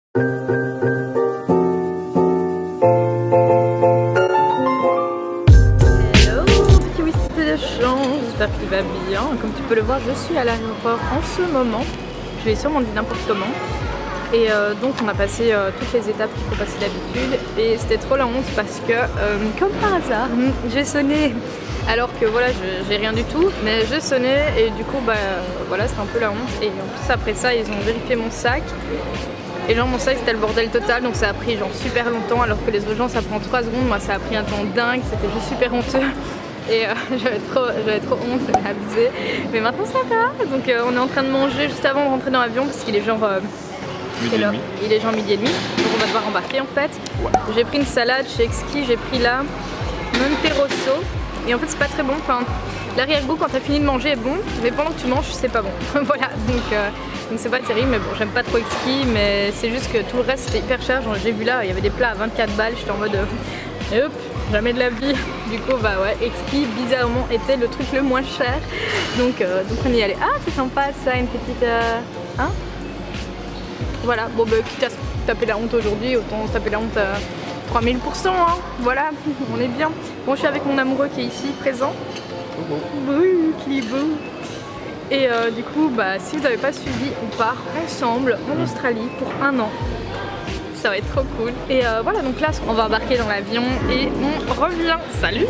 J'espère qu'il va bien. Comme tu peux le voir, je suis à l'aéroport en ce moment. Je vais sûrement dire n'importe comment. Et donc on a passé toutes les étapes qu'il faut passer d'habitude. Et c'était trop la honte parce que, comme par hasard, j'ai sonné. Alors que voilà, j'ai rien du tout. Mais je sonnais et du coup, bah voilà, c'était un peu la honte. Et en plus après ça, ils ont vérifié mon sac. Et genre mon sac c'était le bordel total, donc ça a pris genre super longtemps. Alors que les autres gens ça prend 3 secondes. Moi ça a pris un temps dingue, c'était juste super honteux. Et j'avais trop honte, abusé. Mais maintenant ça va. Donc on est en train de manger juste avant de rentrer dans l'avion parce qu'il est genre midi et demi. Il est genre midi et demi. Donc on va devoir embarquer en fait. Ouais. J'ai pris une salade chez Exquis, j'ai pris là Monte Rosso. Et en fait c'est pas très bon. Enfin, l'arrière-goût quand t'as fini de manger est bon, mais pendant que tu manges c'est pas bon. Voilà, donc c'est pas terrible. Mais bon, j'aime pas trop Exquis, mais c'est juste que tout le reste c'était hyper cher. J'ai vu là, il y avait des plats à 24 balles. J'étais en mode et hop, jamais de la vie. Du coup bah ouais, Exquis bizarrement était le truc le moins cher. Donc on y allait. Ah c'est sympa ça, une petite hein. Voilà, bon bah quitte à se taper la honte aujourd'hui, autant se taper la honte à 3000%, hein. Voilà, on est bien. Bon, je suis avec mon amoureux qui est ici, présent. Oui, qui est beau. Et du coup, bah si vous n'avez pas suivi, on part ensemble en Australie pour 1 an. Ça va être trop cool. Et voilà, donc là, on va embarquer dans l'avion et on revient. Salut!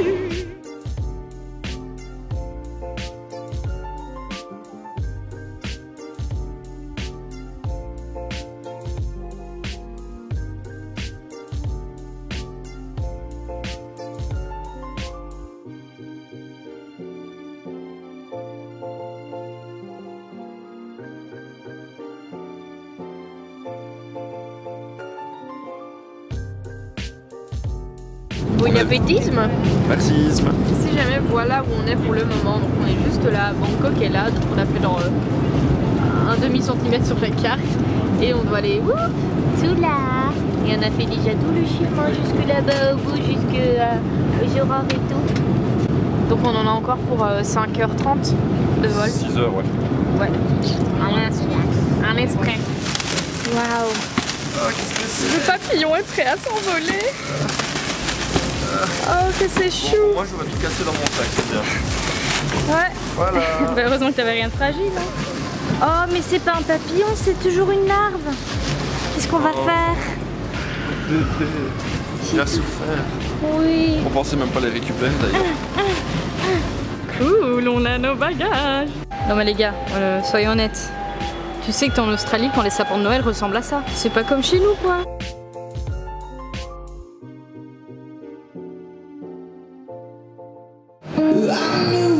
Bon appétisme. Marxisme. Si jamais voilà où on est pour le moment, donc on est juste là, Bangkok est là, donc on a fait genre un demi-centimètre sur la carte et on doit aller tout là. Et on a fait déjà tout le chemin jusque là-bas au bout, jusque aux aurores et tout. Donc on en a encore pour 5h30 de vol. 6h ouais. Ouais. Un esprit. Waouh. Oh, qu'est-ce que c'est? Le papillon est prêt à s'envoler. Oh que c'est chou. Bon, moi j'aurais tout cassé dans mon sac, c'est bien. Ouais. Voilà. Bah, heureusement que t'avais rien de fragile. Hein. Oh mais c'est pas un papillon, c'est toujours une larve. Qu'est-ce qu'on va faire? Il a souffert. Oui. On pensait même pas les récupérer d'ailleurs. Cool, on a nos bagages. Non mais les gars, soyons honnêtes. Tu sais que t'es en Australie quand les sapins de Noël ressemblent à ça. C'est pas comme chez nous quoi. I knew